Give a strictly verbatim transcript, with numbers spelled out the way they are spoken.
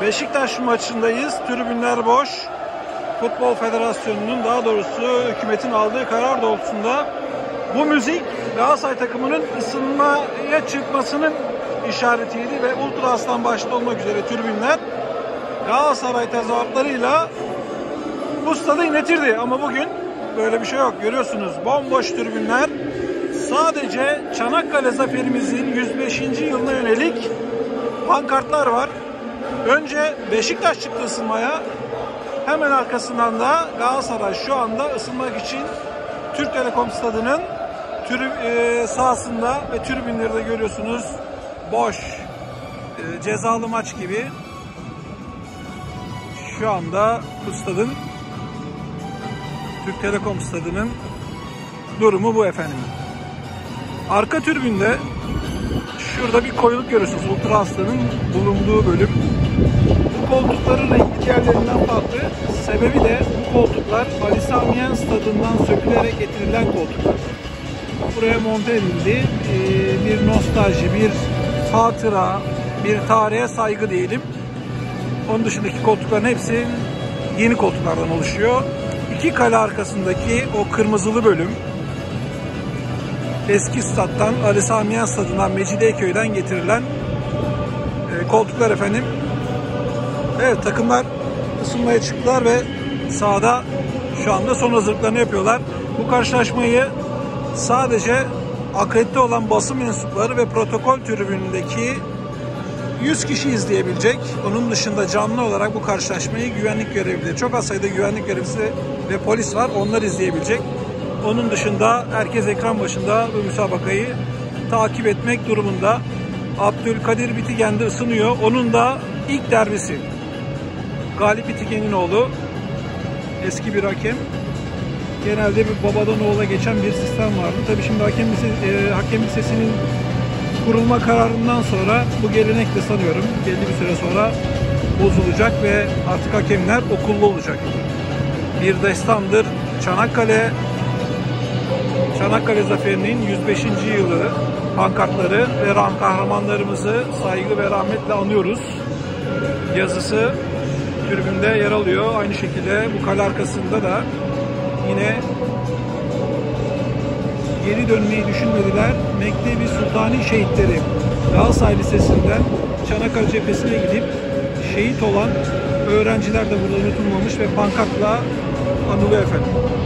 Beşiktaş maçındayız. Tribünler boş. Futbol Federasyonu'nun, daha doğrusu hükümetin aldığı karar doğrultusunda bu müzik Galatasaray takımının ısınmaya çıkmasının işaretiydi ve Ultra Aslan başta olmak üzere tribünler Galatasaray tezahüratlarıyla bu stadı inletirdi. Ama bugün böyle bir şey yok. Görüyorsunuz, bomboş tribünler. Sadece Çanakkale zaferimizin yüz beşinci yılına yönelik pankartlar var. Önce Beşiktaş çıktı ısınmaya. Hemen arkasından da Galatasaray şu anda ısınmak için Türk Telekom Stadı'nın e, sahasında ve tribünleri de görüyorsunuz boş. E, cezalı maç gibi. Şu anda bu stadın, Türk Telekom Stadı'nın durumu bu efendim. Arka tribünde şurada bir koyuluk görüyorsunuz. Ultra Aslan'ın bulunduğu bölüm. Bu koltukların rengi diğerlerinden farklı. Sebebi de bu koltuklar Ali Sami Yen Stadı'ndan sökülerek getirilen koltuklar. Buraya monte edildi. Ee, bir nostalji, bir hatıra, bir tarihe saygı diyelim. Onun dışındaki koltukların hepsi yeni koltuklardan oluşuyor. İki kale arkasındaki o kırmızılı bölüm eski stat'tan, Ali Sami Yen Stadı'ndan, Mecidiyeköy'den getirilen e, koltuklar efendim. Evet, takımlar ısınmaya çıktılar ve sahada şu anda son hazırlıklarını yapıyorlar. Bu karşılaşmayı sadece akredite olan basın mensupları ve protokol tribünündeki yüz kişi izleyebilecek. Onun dışında canlı olarak bu karşılaşmayı güvenlik görevlileri, çok az sayıda güvenlik görevlisi ve polis var, onlar izleyebilecek. Onun dışında herkes ekran başında bu müsabakayı takip etmek durumunda. Abdülkadir Bitigen de ısınıyor. Onun da ilk derbisi. Galip Bitigen'in oğlu. Eski bir hakem. Genelde bir babadan oğula geçen bir sistem vardı. Tabii şimdi hakem, lise, e, hakem lisesinin kurulma kararından sonra bu gelenek de sanıyorum belli bir süre sonra bozulacak ve artık hakemler okullu olacak. Bir destandır. Çanakkale Çanakkale Zaferi'nin yüz beşinci yılı pankartları ve kahramanlarımızı saygı ve rahmetle anıyoruz yazısı tribünde yer alıyor. Aynı şekilde bu kale arkasında da yine geri dönmeyi düşünmediler. Mektebi Sultani şehitleri Galatasaray Lisesi'nden Çanakkale cephesine gidip şehit olan öğrenciler de burada unutulmamış ve pankartla anılıyor efendim.